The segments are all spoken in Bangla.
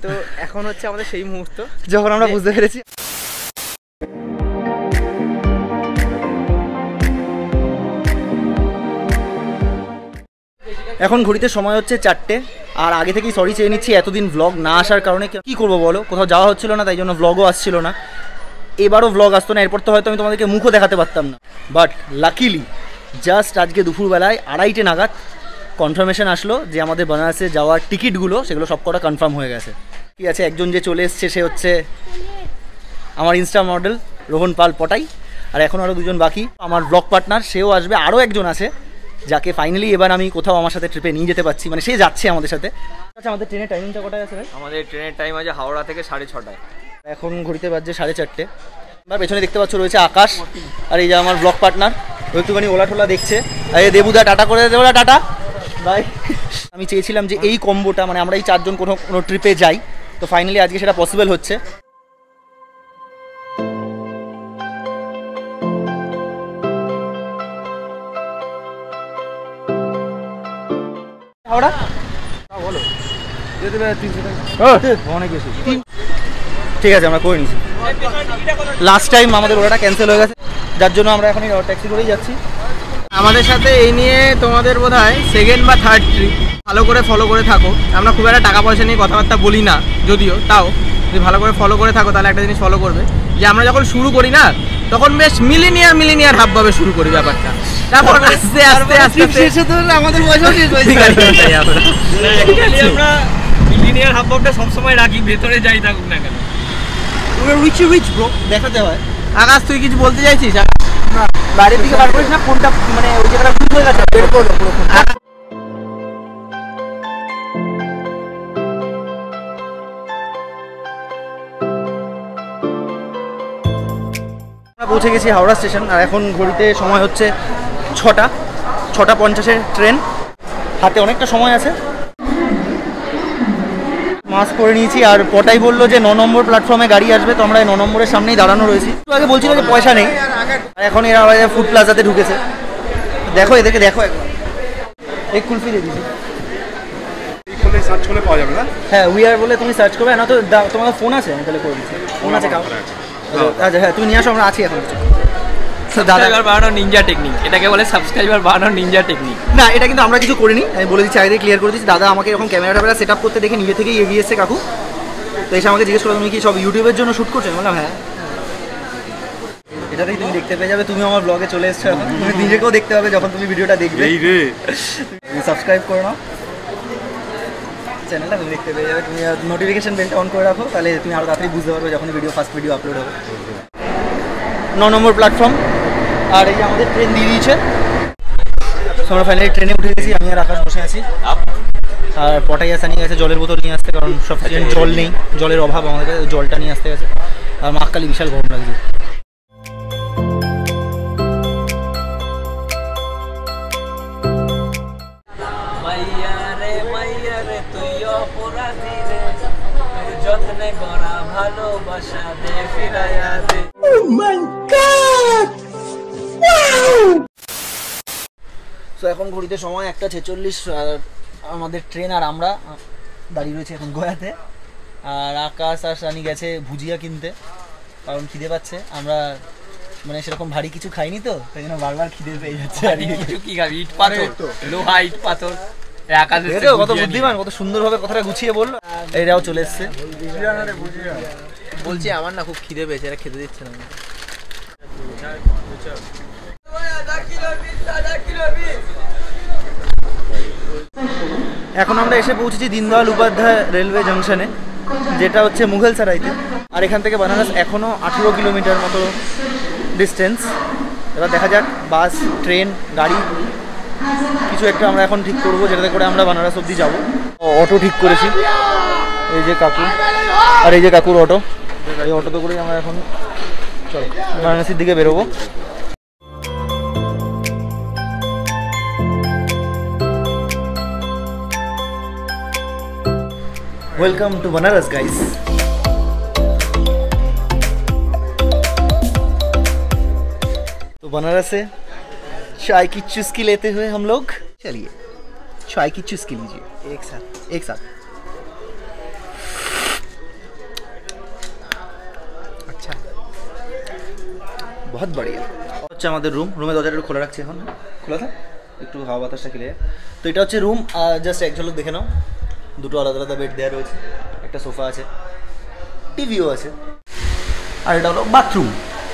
তো এখন হচ্ছে আমাদের সেই মুহূর্ত যখন আমরা বুঝতে পেরেছি। এখন ঘড়িতে সময় হচ্ছে 4টে, আর আগে থেকেই সরি চেয়ে নিচ্ছি এতদিন ব্লগ না আসার কারণে। কি করবো বলো, কোথাও যাওয়া হচ্ছিল না, তাই জন্য ব্লগও আসছিল না। এবারও ব্লগ আসতো না, এরপর তো হয়তো আমি তোমাদেরকে মুখও দেখাতে পারতাম না। বাট লাকিলি জাস্ট আজকে দুপুরবেলায় 2:30 নাগাদ কনফার্মেশন আসলো যে আমাদের বানারসে যাওয়ার টিকিটগুলো সেগুলো সব কটা কনফার্ম হয়ে গেছে। ঠিক আছে, একজন যে চলে এসছে সে হচ্ছে আমার ইনস্টা মডেল রোহন পাল পটাই, আর এখন আরও 2জন বাকি। আমার ব্লগ পার্টনার সেও আসবে, আরও একজন আছে যাকে ফাইনালি এবার আমি কোথাও আমার সাথে ট্রিপে নিয়ে যেতে পারছি, মানে সে যাচ্ছে আমাদের সাথে। আচ্ছা, আমাদের ট্রেনের টাইমিংটা কটায় আছে ভাই? আমাদের ট্রেনের টাইম আছে হাওড়া থেকে 6:30টায়। এখন ঘড়িতে বাজছে 4:30। এবার পেছনে দেখতে পাচ্ছ রয়েছে আকাশ, আর এই যে আমার ব্লগ পার্টনার একটুখানি ওলা টোলা দেখছে। আর এই দেবুদা টাটা করে দেবো, টাটা বাই। আমি চেয়েছিলাম যে এই কম্বোটা, মানে আমরা এই 4জন কোনো ট্রিপে যাই, তো ফাইনালি আজকে সেটা পসিবল হচ্ছে। হাওড়া বলো অনেক বেশি, ঠিক আছে আমরা করে নিচ্ছি। লাস্ট টাইম আমাদের ওরাটা ক্যান্সেল হয়ে গেছে, যার জন্য আমরা এখন ট্যাক্সি করেই যাচ্ছি। আমাদের সাথে এই নিয়ে তোমাদের বোধহয় 2nd বা 3rd ট্রিপ। ভালো করে ফলো করে থাকো। আমরা খুব একটা টাকা পয়সা নিয়ে কথাবার্তা বলি না যদিও, তাও যদি ভালো করে ফলো করে থাকো তাহলে একটা জিনিস ফলো করবে, যে আমরা যখন শুরু করি না তখন বেশ মিলিনিয়ার ভাবভাবে শুরু করি ব্যাপারটা, তারপর আস্তে আস্তে আমাদের পয়সাও শেষ হয়ে যায়। আমরা মিলিনিয়ার ভাবভাবটা সবসময় রাখি, ভেতরে যাই থাকুক না কেন। রিচ ব্রো দেখাতে হয়। আকাশ, তুই কিছু বলতে চাইছিস? বাইরের দিকে বার করিস না ফোনটা, মানে ওই জায়গাটা ভুল হয়ে গেছে, বের করলো পুরো ফোন। আমরা পৌঁছে গেছি হাওড়া স্টেশন, আর এখন ঘড়িতে সময় হচ্ছে 6:50 ট্রেন। হাতে অনেকটা সময় আছে, মাস্ক পরে নিয়েছি। আর পটাই বললো যে 9 নম্বর প্ল্যাটফর্মে গাড়ি আসবে, তো আমরা 9 নম্বরের সামনেই দাঁড়ানো রয়েছি। একটু আগে বলছিল যে পয়সা নেই, এখন এরা ফুড প্লাজাতে ঢুকেছে। দেখো এদেরকে, দেখো একবার এই কুলফি দিয়ে দিয়েছি। সার্চ করলে পাওয়া যাবে না? হ্যাঁ, উই আর বলে তুমি সার্চ করবে না, তো তোমার ফোন আছে? আমি তাহলে করে দিচ্ছি। ফোন আছে কাউ? আচ্ছা হ্যাঁ, তুমি নিয়ে আসো, আমরা আছি এখন। সাবস্ক্রাইবার বাড়ানোর নিনজা টেকনিক, এটাকে বলে সাবস্ক্রাইবার বাড়ানোর নিনজা টেকনিক। না, এটা কিন্তু আমরা কিছু করিনি, আমি বলে দিচ্ছি, আগে ক্লিয়ার করে দিচ্ছি। দাদা আমাকে এরকম ক্যামেরা সেট আপ করতে দেখে নিজে থেকেই এগিয়ে এসছে কাকু, তো এসে আমাকে জিজ্ঞেস করো তুমি কি সব ইউটিউবের জন্য শ্যুট করছো? বললাম হ্যাঁ। এটাতেই তুমি দেখতে পেয়ে যাবে, তুমি আমার ব্লগে চলে এসছো এখন, তুমি নিজেকেও দেখতে হবে যখন তুমি ভিডিওটা দেখবে। তুমি সাবস্ক্রাইব করে নাও চ্যানেলটা, তুমি দেখতে পেয়ে যাবে। তুমি নোটিফিকেশন বেলটা অন করে রাখো, তাহলে তুমি আরও তাড়াতাড়ি বুঝতে পারবে যখন ফার্স্ট ভিডিও আপলোড হবে। 9 নম্বর প্ল্যাটফর্ম, আর এই যে আমাদের ট্রেন দিয়ে দিয়েছে। আমরা ফাইনালি ট্রেনে উঠে গেছি, আমি আর আকাশ বসে আছি। আর পটাই আসা নিয়ে গেছে জলের বোতল নিয়ে আসতে, কারণ সাফিসিয়েন্ট জল নেই, জলের অভাব আমাদের কাছে, জলটা নিয়ে আসতে গেছে। আর মহাকালী বিশাল গরম লাগছে। তো এখন ঘড়িতে সময় 1:46, আর আমাদের ট্রেন আর আমরা দাঁড়িয়ে রয়েছে এখন গয়াতে। আর আকাশ আর সানি গেছে ভুজিয়া কিনতে, কারণ খিদে পাচ্ছে। আমরা মানে সেরকম ভারী কিছু খাইনি, তো তাই জন্য বারবার খিদে পেয়ে যাচ্ছে। কিছু কি খাবি? ইট পাথর, লোহা ইট পাথর। কত বুদ্ধিমান, কত সুন্দরভাবে কথাটা গুছিয়ে বললো। এরাও চলে এসছে। বলছি আমার না খুব খিদে পেয়েছে, এরা খেতে দিচ্ছে না। এখন আমরা এসে পৌঁছেছি দীনদয়াল উপাধ্যায় রেলওয়ে জাংশনে, যেটা হচ্ছে মুঘলসারাইতে। আর এখান থেকে বানারস এখনও 18 কিলোমিটার মতো ডিস্টেন্স। এবার দেখা যাক বাস, ট্রেন, গাড়ি কিছু একটা আমরা এখন ঠিক করবো, যেটাতে করে আমরা বানারস অবধি যাবো। অটো ঠিক করেছি, এই যে কাকু, আর এই যে কাকুর অটো। এই অটোতে করেই আমরা এখন চলো বারাণসীর দিকে বেরোবো। Welcome to Banaras guys. तो बनारस से चाय की चुस्की लेते हुए हम लोग चलिए चाय की चुस्की लीजिए एक साथ। বহুত বড়িয়া। হচ্ছে আমাদের রুমে দরজাটা একটু খোলা রাখছি এখন, খোলা থাক একটু হাওয়া বাতাসটা খেলে। তো এটা হচ্ছে রুম, জাস্ট এক ঝলক দেখে নাও। দুটো আলাদা আলাদা বেড দেওয়া রয়েছে, একটা সোফা আছে, টিভিও আছে, আর এটা হলো বাথরুম।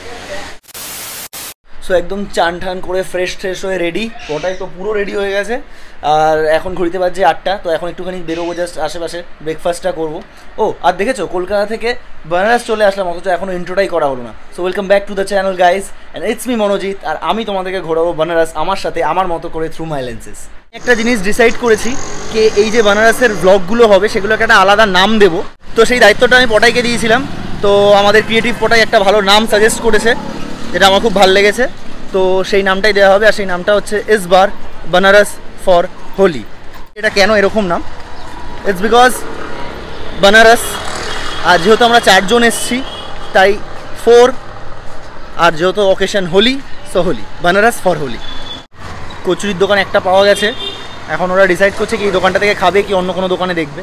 সো একদম চান ঠান করে ফ্রেশ হয়ে রেডি, ওটাই তো পুরো রেডি হয়ে গেছে। আর এখন ঘড়িতে বাজছে 8টা, তো এখন একটুখানি বেরোবো, জাস্ট আশেপাশে ব্রেকফাস্টটা করবো। ও আর দেখেছো কলকাতা থেকে বেনারস চলে আসলাম, অথচ এখনও ইন্ট্রোটাই করা হলো না। So welcome back to the channel guys, and it's me Manojit, আর আমি তোমাদেরকে ঘোরাবো বেনারস আমার সাথে, আমার মতো করে থ্রু মাই লেন্সেস। একটা জিনিস ডিসাইড করেছি যে এই যে বেনারসের ব্লগগুলো হবে সেগুলোকে একটা আলাদা নাম দেবো। তো সেই দায়িত্বটা আমি পটাইকে দিয়েছিলাম, তো আমাদের ক্রিয়েটিভ পটাই একটা ভালো নাম সাজেস্ট করেছে, যেটা আমার খুব ভালো লেগেছে। তো সেই নামটাই দেওয়া হবে, আর সেই নামটা হচ্ছে ইস বার বেনারস ফর হোলি। এটা কেন এরকম নাম? ইটস বিকজ বেনারস, আর যেহেতু আমরা 4 জন এসেছি তাই 4, আর যেহেতু occasion Holi, so Holi, Benaras for Holi. কচুরির দোকান একটা পাওয়া গেছে, এখন ওরা ডিসাইড করছে কি এই দোকানটা থেকে খাবে কি অন্য কোনো দোকানে দেখবে।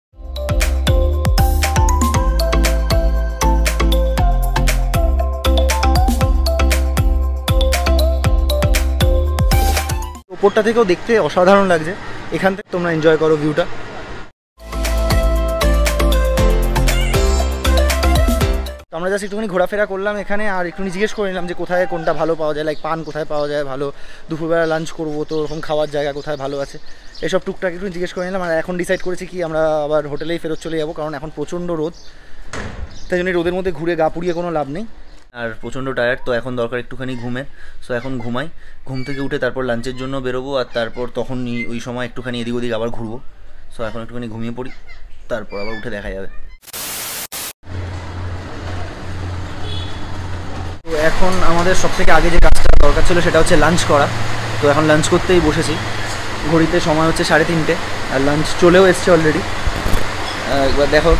উপরটা থেকেও দেখতে অসাধারণ লাগছে, এখান থেকে তোমরা এনজয় করো ভিউটা। তো আমরা জাস্ট একটুখানি ঘোরাফেরা করলাম এখানে, আর একটুখানি জিজ্ঞেস করে নিলাম যে কোথায় কোনটা ভালো পাওয়া যায়, লাইক পান কোথায় পাওয়া যায় ভালো, দুপুরবেলা লাঞ্চ করবো তো ওরকম খাওয়ার জায়গা কোথায় ভালো আছে, এসব টুকটাক একটু জিজ্ঞেস করে নিলাম। আর এখন ডিসাইড করেছি কি আমরা আবার হোটেলেই ফেরত চলে যাবো, কারণ এখন প্রচণ্ড রোদ, তাই জন্য রোদের মধ্যে ঘুরে গা পুড়িয়ে কোনো লাভ নেই, আর প্রচণ্ড টায়ার্ড। তো এখন দরকার একটুখানি ঘুমে, সো এখন ঘুমাই, ঘুম থেকে উঠে তারপর লাঞ্চের জন্য বেরোবো, আর তারপর তখন ওই সময় একটুখানি এদিক ওদিক আবার ঘুরবো। সো এখন একটুখানি ঘুমিয়ে পড়ি, তারপর আবার উঠে দেখা যাবে। তো এখন আমাদের সবথেকে আগে যে কাজটা দরকার ছিল সেটা হচ্ছে লাঞ্চ করা। তো এখন লাঞ্চ করতেই বসেছি, ঘড়িতে সময় হচ্ছে 3:30, আর লাঞ্চ চলেও এসছে অলরেডি। একবার দেখো,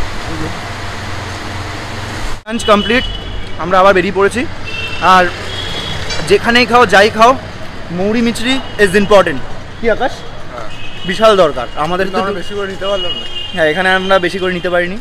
লাঞ্চ কমপ্লিট, আমরা আবার বেরিয়ে পড়েছি। আর যেখানেই খাও যাই খাও, মৌরি মিচড়ি ইজ ইম্পর্টেন্ট। কি আকাশ? বিশাল দরকার আমাদের, তো বেশি করে নিতে পারলাম না। হ্যাঁ, এখানে আমরা বেশি করে নিতে পারিনি।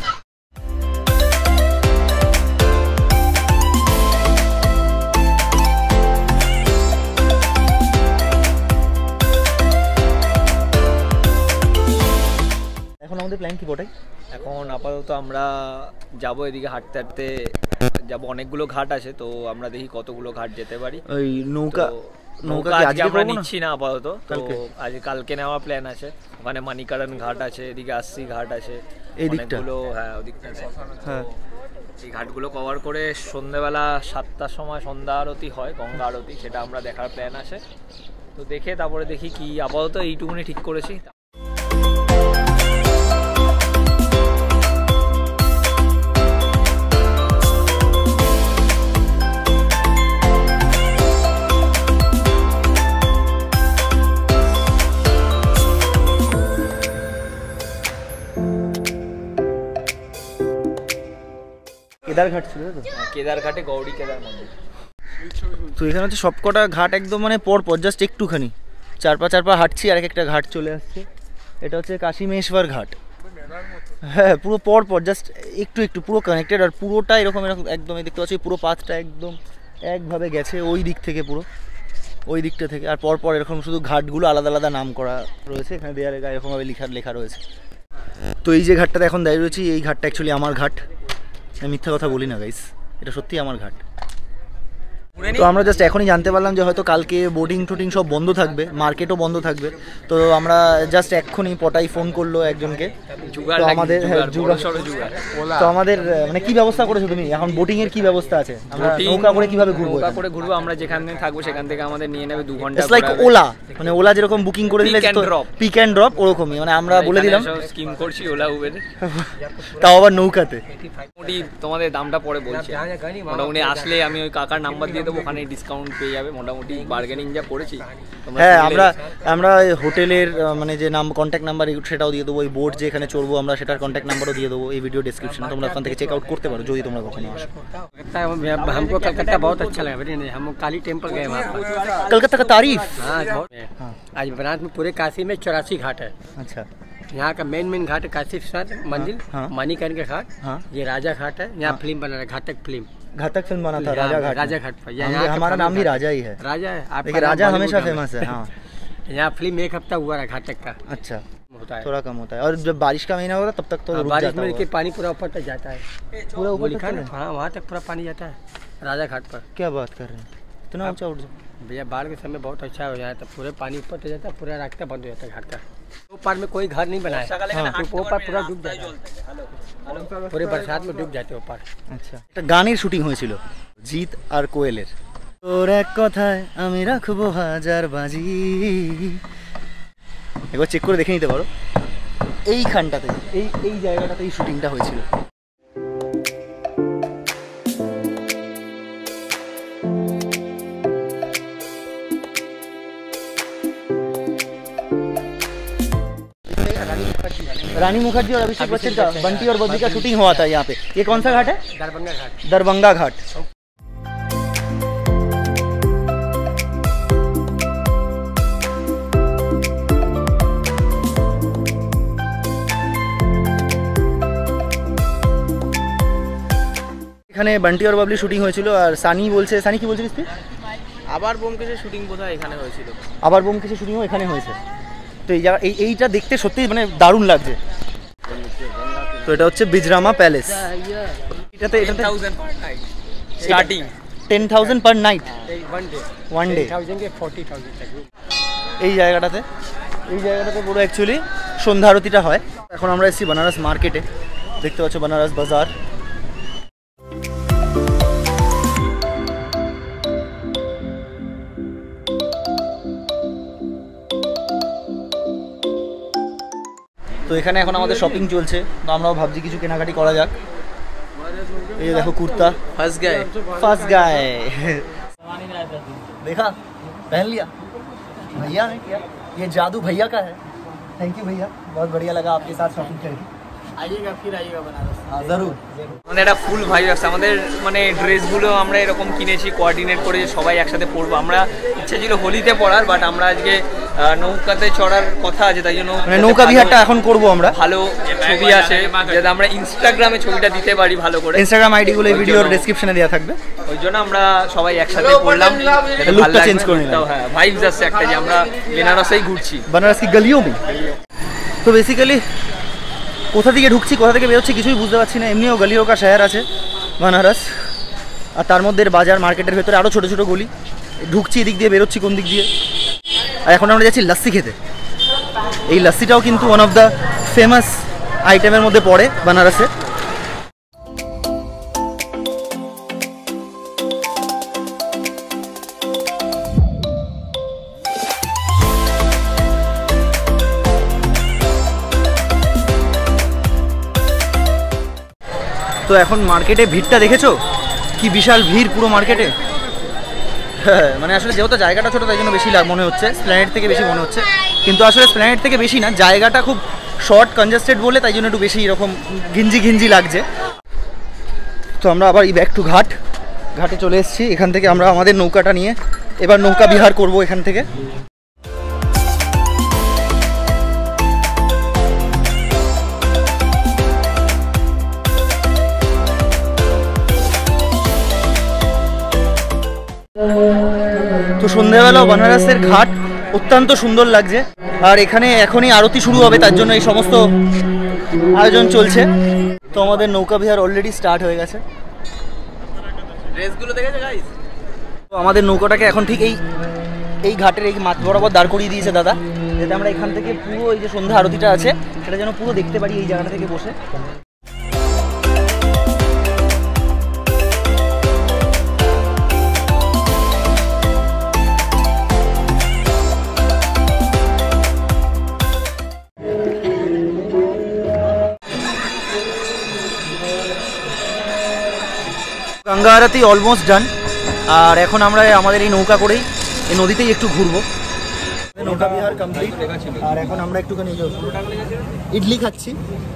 এখন আমাদের প্ল্যান কি বটাই? এখন আপাতত আমরা যাব এদিকে হাঁটতে হাঁটতে যাব, অনেকগুলো ঘাট আছে, তো আমরা দেখি কতগুলো ঘাট যেতে পারি। ওই নৌকা কি আজকে আমরা নিচ্ছি না আপাতত, তো আজ কালকে নেওয়ার প্ল্যান আছে। ওখানে মানিকারণ ঘাট আছে, এদিকে আসছি ঘাট আছে, এই দিকটা। হ্যাঁ ওদিকটা, হ্যাঁ এই ঘাটগুলো কভার করে সন্ধ্যেবেলা 7টার সময় সন্ধ্যা আরতি হয়, গঙ্গা আরতি, সেটা আমরা দেখার প্ল্যান আছে। তো দেখে তারপরে দেখি কি, আপাতত এইটুকুনি ঠিক করেছি। কেদারঘাট ছিল তো, কেদারঘাটে গৌরী কেদার মন্দির। তো এখানে হচ্ছে সবকটা ঘাট একদম মানে পর জাস্ট একটুখানি 4 পা হাঁটছি আর একটা ঘাট চলে আসছে। এটা হচ্ছে কাশীমেশ্বর ঘাট। হ্যাঁ, পুরো পর জাস্ট একটু পুরো কানেক্টেড, আর পুরোটা এরকম একদম দেখতে পাচ্ছি, পুরো পাথটা একদম একভাবে গেছে ওই দিক থেকে, পুরো ওই দিকটা থেকে। আর পর এরকম শুধু ঘাটগুলো আলাদা আলাদা নাম করা রয়েছে, এখানে দেয়ালে গায়ে এরকমভাবে লেখা রয়েছে। তো এই যে ঘাটটাতে এখন দাঁড়িয়ে রয়েছি, এই ঘাটটা অ্যাকচুয়ালি আমার ঘাট, আমি মিথ্যা কথা বলি না গাইস, এটা সত্যি আমার ঘাট। তো আমরা জাস্ট এখনই জানতে পারলাম যে হয়তো কালকে বোটিং টোটিং সব বন্ধ থাকবে, মার্কেটও বন্ধ থাকবে। তো আমরা জাস্ট এক্ষুনি পটাই ফোন করলো একজনকে, তো আমাদের তো আমাদের মানে কি ব্যবস্থা করেছো তুমি এখন? বোটিং এর কি ব্যবস্থা আছে? আমরা নৌকা করে কিভাবে ঘুরবো? নৌকা করে ঘুরবো আমরা, যেখানে থাকবো সেখান থেকে আমাদের নিয়ে নেবে 2 ঘন্টা। ইটস লাইক ওলা, মানে ওলা যেরকম বুকিং করে দিলে পিক অ্যান্ড ড্রপ, ওরকমই মানে আমরা বলে দিলাম স্কিম করছি ওলা উবের, তাও আবার নৌকাতে। মোটামুটি তোমাদের দামটা পরে বলছি, মোটামুটি আসলে আমি ওই কাকার নাম্বার দিয়ে দেবো, ওখানে ডিসকাউন্ট পেয়ে যাবে। মোটামুটি বার্গেনিং যা করেছি। হ্যাঁ, আমরা হোটেলের মানে যে কন্ট্যাক্ট নাম্বার সেটাও দিয়ে দেবো, ওই বোট যে এখানে চড়বো আমরা সেটার কন্ট্যাক্ট নাম্বারও দিয়ে দেবো এই ভিডিও ডিসক্রিপশনে, তোমরা ওখান থেকে চেক আউট করতে পারো যদি তোমরা কখনো আসো। हमको कलकत्ता बहुत अच्छा लगा, हम काली टेम्पल गए वहाँ पर। कलकत्ता का तारीफ? हाँ, आज बनारस में पूरे काशी में 84 घाट है। अच्छा, यहाँ का मेन घाट है काशी विश्वनाथ मंदिर, हाँ। मणिकर्ण का घाट, हाँ। ये राजा घाट है। यहाँ फिल्म बना रहा है, घाटक फिल्म। घातक फिल्म बना था राजा घाट। राजा घाट पर यहाँ हमारा नाम भी राजा ही है। राजा है आपका देखिए नाम राजा बॉलीवुड हमेशा में। फेमस है। हाँ यहाँ फिल्म एक हफ्ता हुआ है घाटक का अच्छा, होता है। थोड़ा कम होता है। और जब बारिश का महीना होता है तब तक तो रुक बारिश जाता में होगा। कि पानी पूरा ऊपर तक जाता है, पूरा वो ऊपर लिखा तक ना, चले? हाँ वहाँ तक पूरा पानी जाता है राजा घाट पर। क्या बात कर रहे हैं, इतना ऊंचा उठ जाए? भैया बाढ़ के समय बहुत अच्छा हो जाता है, पूरे पानी ऊपर तक जाता है, पूरा रास्ता बंद हो जाता है घाट का। वो पार में कोई घर नहीं बना है, तो वो पार पूरा डूब जाता है, पूरे बरसात में डूब जाते हैं वो पार। আচ্ছা, একটা গানের শুটিং হয়েছিল জিৎ আর কোয়েলের। তোর এক কথায় আমি রাখবো হাজার বাজি, একবার চেক করে দেখে নিতে পারো। এইখানটাতে এই জায়গাটাতেই শুটিংটা হয়েছিল। रानी मुखर्जी और अभिषेक बच्चन का बंटी और बबली का शूटिंग हुआ था यहाँ पे। ये कौन सा घाट है? दरभंगा घाट। दरभंगा घाट। এখানে বান্টি আর বাবলি শুটিং হয়েছিল। আর সানি বলছে, সানি কি বলছিস তুই? আবার বোমকেশের শুটিং বোধহয় এখানে হয়েছিল। আবার বোমকেশের শুটিংও এখানে হয়েছে। তো এই জায়গা এইটা দেখতে সত্যি মানে দারুণ লাগছে। তো এটা হচ্ছে বিজরামা প্যালেস। এটাতে 10,000 পার নাইট, ওয়ান ডে। 40,000 तक। এই জায়গাটাতে পুরো অ্যাকচুয়ালি সন্ধ্যা আরতিটা হয়। এখন আমরা এসেছি বানারস মার্কেটে, দেখতে পাচ্ছ বানারস বাজার। তো এখানে এখন আমাদের শপিং চলছে, তো আমরাও ভাবছি কিছু কেনাকাটি করা যাক। এই যে দেখো কুর্তা, ফার্স্ট গায়ে देखा, पहन लिया भैया ने किया, ये जादू भैया का है। थैंक यू भैया, बहुत बढ़िया लगा आपके साथ शॉपिंग करके। আইয়েগা ফির আইয়েগা बनारस। हाँ जरूर। মানে একটা ফুল ভাইব আছে আমাদের, মানে ড্রেসগুলো আমরা এরকম কিনেছি কোঅর্ডিনেট করে সবাই একসাথে পরবো। আমরা ইচ্ছা ছিল হোলিতে পরার, বাট আমরা আজকে নৌকাতে চড়ার কথা আছে, তাই জন্য মানে নৌকা বিহারটা এখন করব আমরা। ভালো ছবি আছে যাতে আমরা ইনস্টাগ্রামে ছবিটা দিতে পারি ভালো করে। ইনস্টাগ্রাম আইডি গুলো এই ভিডিওর ডেসক্রিপশনে দেওয়া থাকবে। ওই জন্য আমরা সবাই একসাথে পড়লাম, লুকটা চেঞ্জ করে নিলাম। হ্যাঁ ভাইবস আছে একটা যে আমরা বেনারসেই ঘুরছি, बनारस की गलियों में। তো বেসিক্যালি কোথা থেকে ঢুকছি কোথা থেকে বেরোচ্ছি কিছুই বুঝতে পারছি না। এমনিও গলিও কা শহর আছে বানারস, আর তার মধ্যে বাজার মার্কেটের ভেতরে আরও ছোটো ছোটো গলি। ঢুকছি এদিক দিয়ে, বেরোচ্ছি কোন দিক দিয়ে। আর এখন আমরা যাচ্ছি লস্যি খেতে। এই লস্যিটাও কিন্তু ওয়ান অফ দ্য ফেমাস আইটেমের মধ্যে পড়ে বানারসে। তো এখন মার্কেটে ভিড়টা দেখেছো, কি বিশাল ভিড় পুরো মার্কেটে। হ্যাঁ মানে আসলে যেহেতু জায়গাটা ছোটো তাই জন্য বেশি মনে হচ্ছে, স্প্ল্যানেড থেকে বেশি মনে হচ্ছে। কিন্তু আসলে স্প্ল্যানেড থেকে বেশি না, জায়গাটা খুব শর্ট কনজাস্টেড বলে তাই জন্য একটু বেশি এরকম ঘিঞ্জি লাগছে। তো আমরা আবার ব্যাক টু ঘাটে চলে এসেছি। এখান থেকে আমরা আমাদের নৌকাটা নিয়ে এবার নৌকা বিহার করব এখান থেকে। তো সন্ধ্যাবেলাও বানারসের ঘাট অত্যন্ত সুন্দর লাগছে। আর এখানে এখনই আরতি শুরু হবে, তার জন্য এই সমস্ত আয়োজন চলছে। তো আমাদের নৌকা বিহার অলরেডি স্টার্ট হয়ে গেছে। ড্রেসগুলো দেখেছো গাইস? তো আমাদের নৌকাটাকে এখন ঠিক এই ঘাটের এই মাছ বরাবর দাঁড় করিয়ে দিয়েছে দাদা, যাতে আমরা এখান থেকে পুরো এই যে সন্ধ্যা আরতিটা আছে সেটা যেন পুরো দেখতে পারি এই জায়গাটা থেকে বসে। গঙ্গা আরতি অলমোস্ট ডান। আর এখন আমরা আমাদের এই নৌকা করেই এই নদীতেই একটু ঘুরবো। নৌকা বিহার কমপ্লিট। আর এখন আমরা একটুখানি ইডলি খাচ্ছি।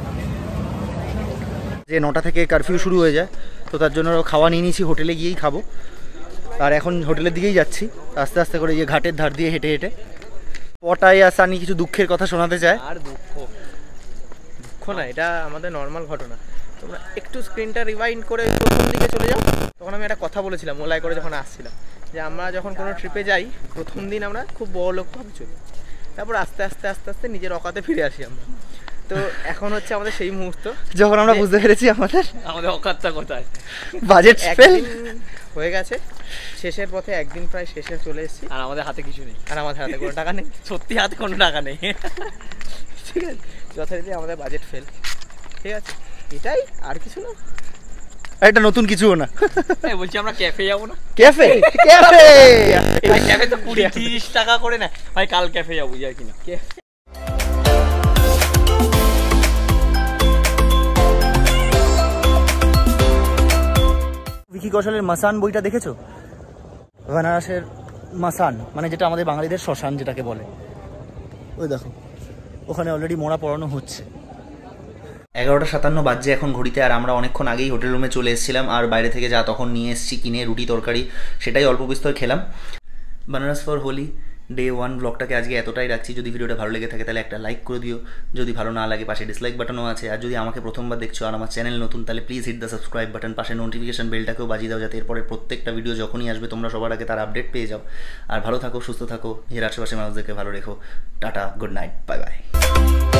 যে 9টা থেকে কারফিউ শুরু হয়ে যায়, তো তার জন্য খাওয়া নিয়ে নিয়েছি, হোটেলে গিয়েই খাবো। আর এখন হোটেলের দিকেই যাচ্ছি আস্তে আস্তে করে, যে ঘাটের ধার দিয়ে হেঁটে হেঁটে। পটায় আর সানি কিছু দুঃখের কথা শোনাতে চায়। আর দুঃখ দুঃখ না, এটা আমাদের নর্মাল ঘটনা। তোমরা একটু স্ক্রিনটা রিওয়াইন্ড করে প্রথম দিকে চলে যাও। তখন আমি একটা কথা বলেছিলাম মোলাই করে যখন আসছিলাম, যে আমরা যখন কোনো ট্রিপে যাই প্রথম দিন আমরা খুব বড় লোক ভাবে চলি, তারপর আস্তে আস্তে আস্তে আস্তে নিজের অকাতে ফিরে আসি আমরা। তো এখন হচ্ছে আমাদের সেই মুহূর্ত যখন আমরা বুঝতে পেরেছি আমাদের অকাতটা কোথায়, বাজেট ফেল হয়ে গেছে। শেষের পথে একদিন প্রায় শেষে চলে এসেছি, আর আমাদের হাতে কিছু নেই, আর আমাদের হাতে কোনো টাকা নেই, সত্যি হাতে কোনো টাকা নেই। ঠিক আছে, যথারীতি আমাদের বাজেট ফেল, ঠিক আছে, এটাই, আর কিছু না। এটা নতুন কিছুও না। বলছি আমরা ক্যাফে যাবো না? ক্যাফে ক্যাফে ক্যাফে তো 20-30 টাকা করে না ভাই, কাল ক্যাফে যাবো যাই কিনা। ভিকি কৌশলের মাসান বইটা দেখেছো? বেনারসের মাসান মানে যেটা আমাদের বাঙালিদের শ্মশান যেটাকে বলে, ওই দেখো ওখানে অলরেডি মোড়া পড়ানো হচ্ছে। 11:57 বাজছে এখন ঘড়িতে, আর আমরা অনেকক্ষণ আগেই হোটেল রুমে চলে এসেছিলাম। আর বাইরে থেকে যা তখন নিয়ে এসেছি কিনে রুটি তরকারি, সেটাই অল্প বিস্তর খেলাম। বেনারস ফর হোলি ডে 1 ব্লগটাকে আজকে এতটাই রাখছি। যদি ভিডিওটা ভালো লেগে থাকে তাহলে একটা লাইক করে দিও, যদি ভালো না লাগে পাশে ডিসলাইক বাটনও আছে। আর যদি আমাকে প্রথমবার দেখছো আর আমার চ্যানেল নতুন, তাহলে please hit the subscribe button, পাশে নোটিফিকেশন বেলটাকেও বাজিয়ে দাও, যাতে এরপরে প্রত্যেকটা ভিডিও যখনই আসবে তোমরা সবার আগে তার আপডেট পেয়ে যাও। আর ভালো থাকো, সুস্থ থাকো, নিজের আশেপাশে মানুষদেরকে ভালো রেখো। Tata, good night, bye by.